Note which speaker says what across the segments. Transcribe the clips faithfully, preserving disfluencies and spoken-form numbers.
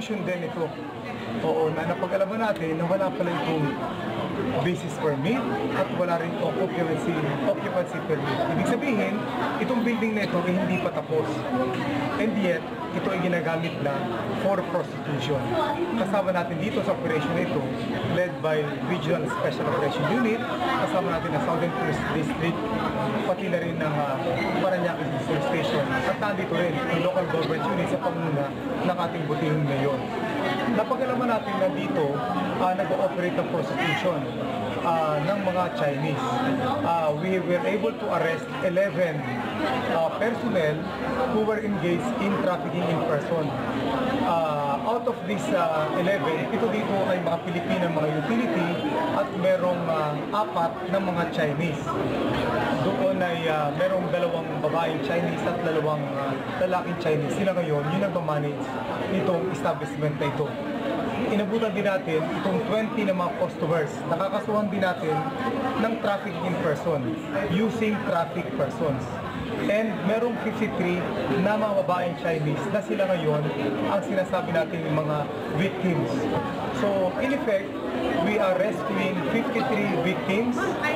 Speaker 1: prostitution din ito. Oo, na napag-alaman natin na wala pala itong basis permit at wala rin itong occupancy, occupancy permit. Ibig sabihin, itong building na ito ay hindi pa tapos. And yet, ito ay ginagamit na for prostitution. Kasama natin dito sa operation na ito, led by Regional Special Operation Unit, kasama natin ang Southern Police District, pati na rin ng uh, Parañaque Police Station. At nandito rin ang local government unit sa pamuna ng ating butihing mayor. Napag-alaman natin na dito uh, nag-ooperate ng prostitution uh, ng mga Chinese. Uh, we were able to arrest eleven uh, personnel who were engaged in trafficking in person. Uh, out of these uh, eleven, ito dito ay mga Pilipino, mga utility at merong uh, apat na mga Chinese. Doon ay uh, merong dalawang babaeng Chinese at dalawang uh, lalaking Chinese. Sila ngayon yung nagmamanage nitong establishment na ito. Inabutan din natin itong twenty na mga customers. Nakakasuhan din natin ng trafficking in person using traffic persons. And merong fifty-three na mga babaeng Chinese na sila ngayon ang sinasabi natin mga victims. So, in effect, we are rescuing fifty-three victims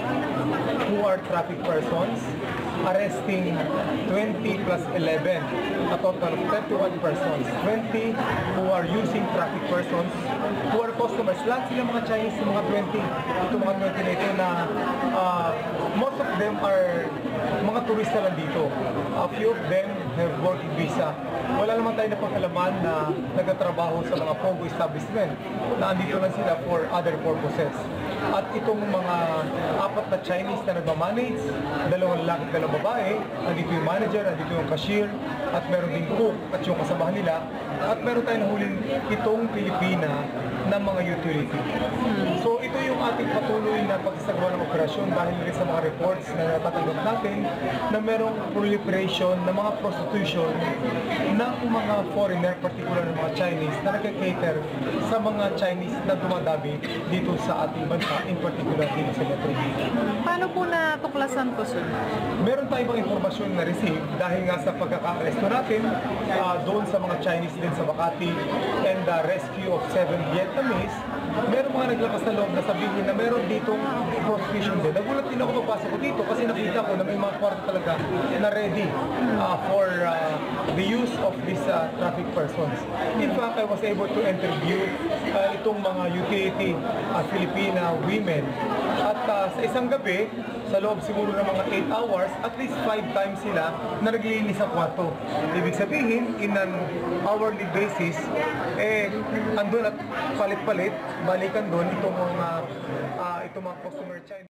Speaker 1: who are traffic persons, arresting twenty plus eleven, a total of thirty-one persons. twenty who are using traffic persons, who are customers. Lahat sila mga Chinese, mga twenty. Ito mga twenty na ito na uh, most of them are mga turista lang dito. A few of them have working visa. Wala naman tayo na pagkalaman na nagtatrabaho sa mga Pogo establishment na andito lang sila for other purposes. At itong mga apat na Chinese na nagmamanage, dalawang lalaki at dalawang babae, andito yung manager, andito yung cashier, at meron din cook at yung kasamahan nila, at meron tayong nahuling itong Pilipina na mga utility. So ito yung ating patuloy na pagsasagawa ng operasyon dahil rin sa mga reports na natatanggap natin na merong proliferation ng mga prostitution ng mga foreigner, particular ng mga Chinese, na nag-cater sa mga Chinese na dumadabi dito sa ating bansa, in particular dito sa Metro.
Speaker 2: Paano po natuklasan po, sir?
Speaker 1: Meron tayong mga informasyon na receive dahil nga sa pagkaka-aresto natin uh, doon sa mga Chinese din sa Makati and the rescue of seven Vietnamese. Meron mga naglakas na loob na sabihin na meron ditong prostitution din. Nagulat din ako papasok ko dito kasi nakita ko na may mga kwarto talaga na ready uh, for uh, the use of these uh, traffic persons. In fact, I was able to interview uh, itong mga utility uh, Filipina women. At uh, sa isang gabi, sa loob siguro ng mga eight hours, at least five times sila na naglilinis sa kwarto. Ibig sabihin, in an hourly basis, eh, andun at palit-palit, balikan doon itong mga, uh, itong mga customer China.